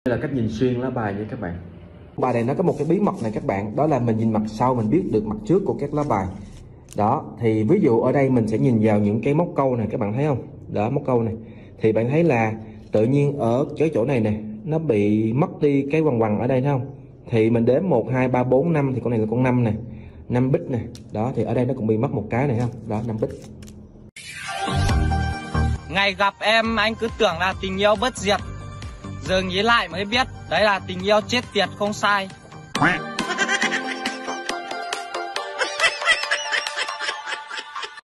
Đây là cách nhìn xuyên lá bài nha các bạn. Bài này nó có một cái bí mật này các bạn, đó là mình nhìn mặt sau mình biết được mặt trước của các lá bài. Đó, thì ví dụ ở đây mình sẽ nhìn vào những cái móc câu này, các bạn thấy không? Đó, móc câu này. Thì bạn thấy là tự nhiên ở cái chỗ này nè, nó bị mất đi cái quằn quằn ở đây thấy không? Thì mình đếm 1, 2, 3, 4, 5 thì con này là con 5 nè. 5 bích nè. Đó, thì ở đây nó cũng bị mất một cái này không? Đó, 5 bích. Ngày gặp em anh cứ tưởng là tình yêu bất diệt, giờ nghĩ lại mới biết đấy là tình yêu chết tiệt không sai.